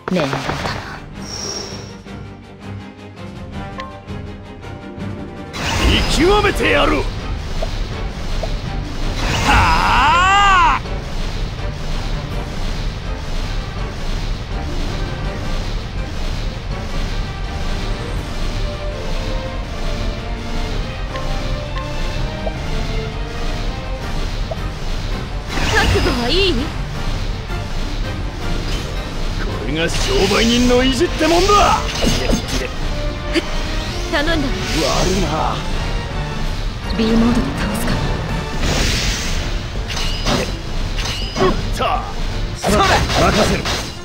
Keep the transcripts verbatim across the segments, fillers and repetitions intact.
面倒だな。 見極めてやる。はあ。 覚悟はいい？ これが商売人の意地ってもんだ。 頼んだ。悪いな。 B モードで倒すか。 うったそれ任せる。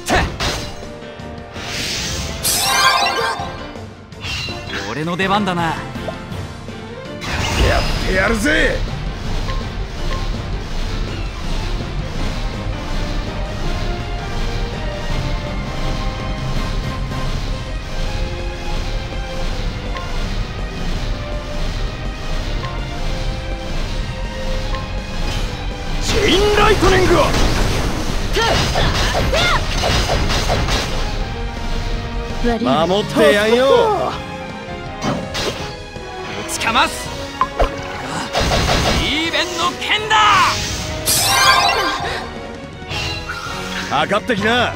俺の出番だな。 やってやるぜ。チェインライトニング。守ってやんよ。 打ちかます。イーベンの剣だ。 かかってきな。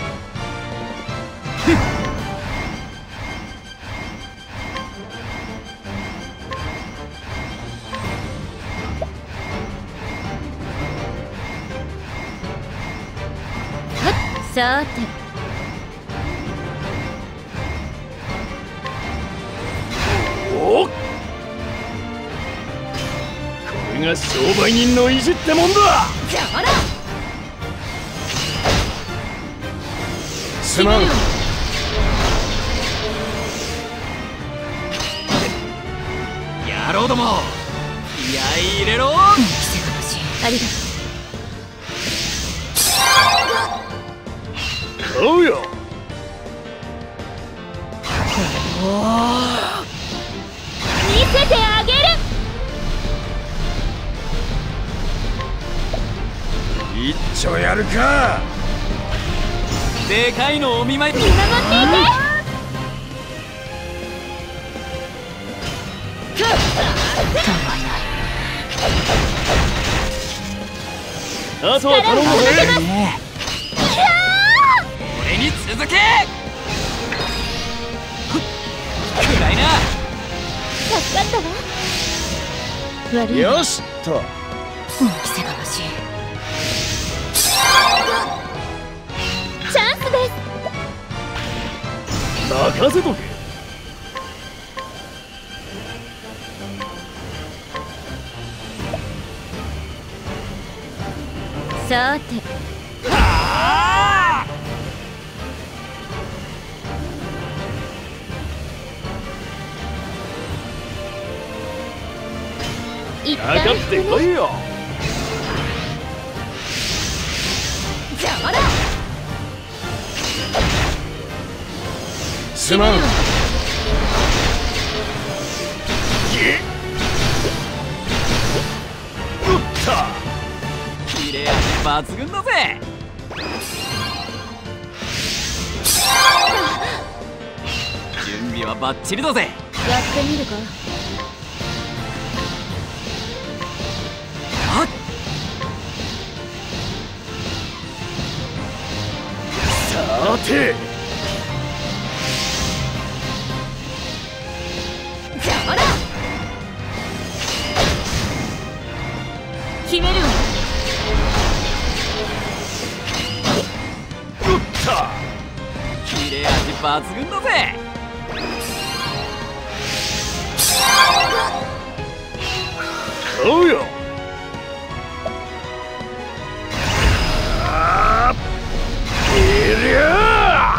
さて、 おっ、これが商売人の意地ってもんだ。 じゃあらすまん。 野郎ども、気合い入れろ。 見せがましい。ありがとう。 おうよ。 見せてあげる。 一丁やるか。 でかいのお見舞い。 見守っていて。たまいない。 あとは頼むぜ。 ねえ、俺に続け。暗いな。 助かったわ。悪い。 よしと。 見せがましい。チャンスです。 任せとけ。 さて。 はあ。 一かかってこいよ。 邪魔だ。 すまん。うった切れ味抜群だぜ。準備はバッチリだぜ。 やってみるか。 あっ、 さて。 邪魔だ。決めるわ。 うった切れ味抜群だぜ。 おうよ。あーいりゃ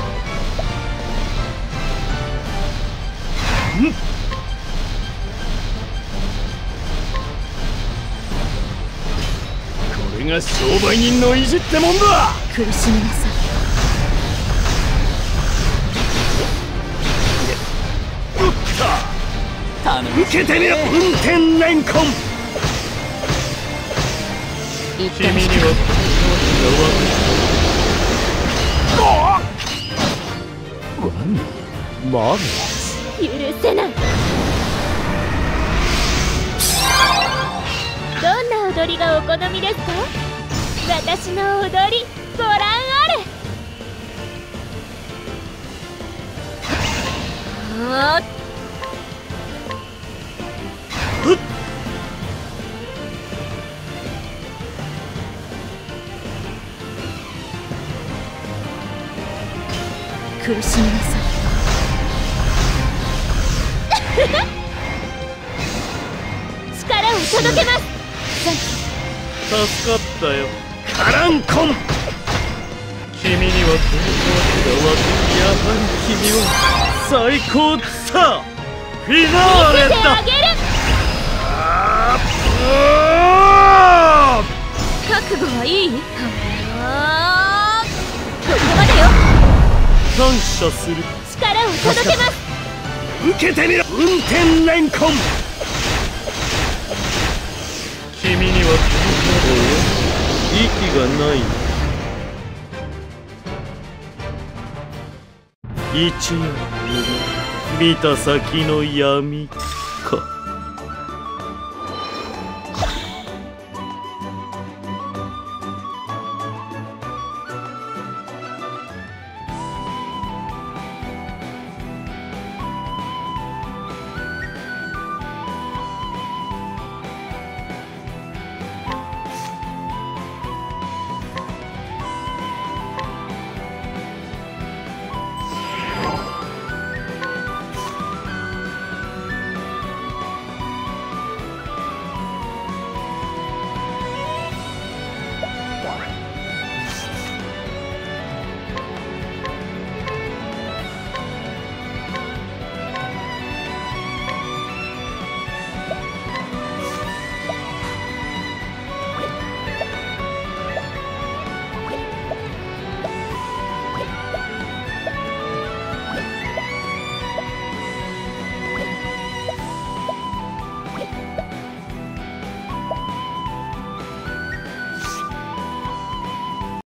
ーん。これが商売人の意地ってもんだ。 苦しみなさい。 うった頼む。 受けてみろ。運転レンコン。 言った君にはマル許せない。どんな踊りがお好みですか？私の踊りご覧あれ。あー苦しみなさい。力を届けます。 助かったよ。カランコン。君にはこのわけだわ。やはり君は最高さ。フィナーレだ。 見せてあげる。覚悟はいい？あーここまでよ。 感謝する。 力を届けます。 受けてみろ。運転レンコン。君にはこの息がない。一夜見た先の闇。